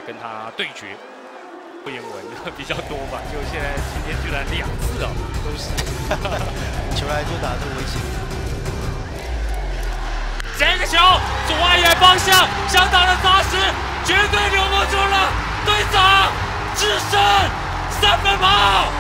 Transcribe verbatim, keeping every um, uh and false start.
跟他对决。不言文比较多吧，就现在今天居然两次哦，都是球来就打这个危险。 这个球左外野方向相当的扎实，绝对留不住了。队长制胜，三分跑。